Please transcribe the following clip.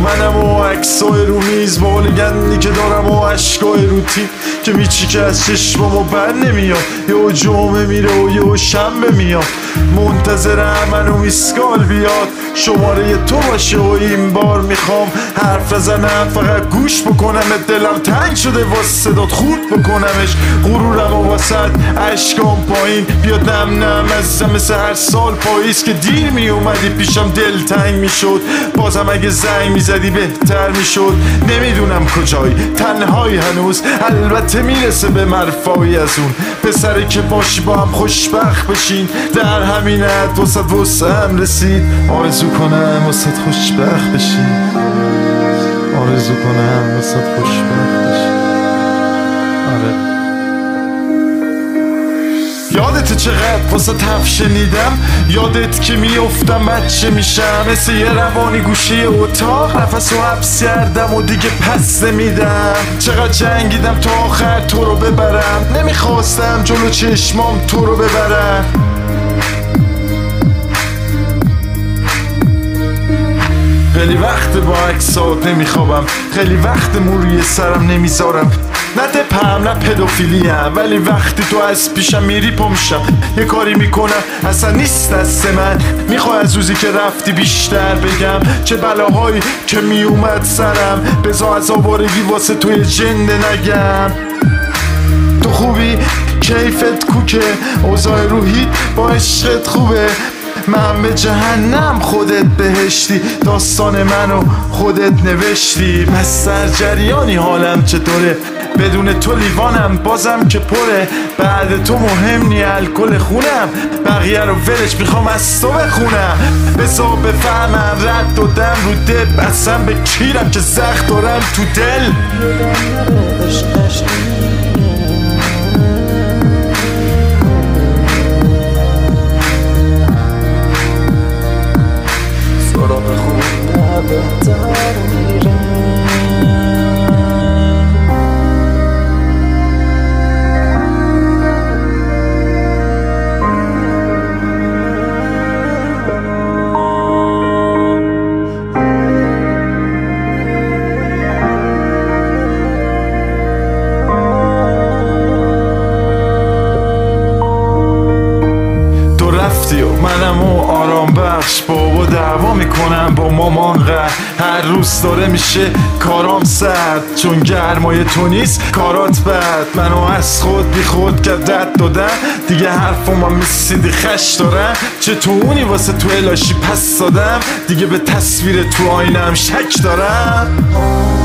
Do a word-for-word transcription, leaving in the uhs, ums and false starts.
منم و عکسای رو میز با گندی که دارم و عشقای رو تیم که میچی که از چشمامو بر نمیاد. یه جمعه میره و یه شنبه میاد، منتظرم منو میسکال بیاد شماره تو باشه و این بار میخوام حرف نزنم فقط گوش بکنم. دلم تنگ شده واسه صدات خورد بکنمش، غرورم و واسه عشقام پایین بیاد نم نم ازم مثل هر سال پاییز که دیر میومدی پیشم دل تنگ میشد. بازم اگه زنگ میزدی بهتر میشد. نمیدونم کجایی تنهایی هنوز، البته میرسه به مرفایی از اون پسره که باشی با هم خوشبخت بشین. در همینت وسط وسعم رسید، آرزو کنم وسط خوشبخت بشین، آرزو کنم وسط خوشبخت بشین. آره یادت چقدر واسه تف شنیدم، یادت که میافتم بچه میشم مثل یه روانی گوشه اتاق نفس و حبس کردم و دیگه پس نمیدم. چقدر جنگیدم تا آخر تو رو ببرم، نمیخواستم جلو چشمام تو رو ببرم. خیلی وقت با عکسات نمیخوابم، خیلی وقت مو روی سرم نمیذارم. نه دپم نه پدوفیلی ام، ولی وقتی تو از پیشم میری پمشم یه کاری میکنم اصلا نیست دست من. میخوای از روزی که رفتی بیشتر بگم چه بلاهایی که میومد سرم، بذار از آوارگی واسه توی جنده نگم. تو خوبی کیفت کوکه، اوضاع روحی با عشقت خوبه. من به جهنم خودت بهشتی، داستان منو خودت نوشتی. پس در جریانی حالم چطوره، بدون تو لیوانم بازم که پره. بعد تو مهم نی الکل خونم، بقیه رو ولش میخوام از تو بخونم. بذار بفهمم رد و دم رو دل، اصلا به کیرم که زخم دارم تو دل. منم و آرام بخش بابا دعوا میکنم با مامان غر، هر روز داره میشه کارام سرد چون گرمای تو نیست کارات بد. منو از خود بی خود گردت دادن دیگه حرفم هم میسیدی خش دارم. چطوری واسه تو الاشی پس دادم دیگه به تصویر تو آینم شک دارم.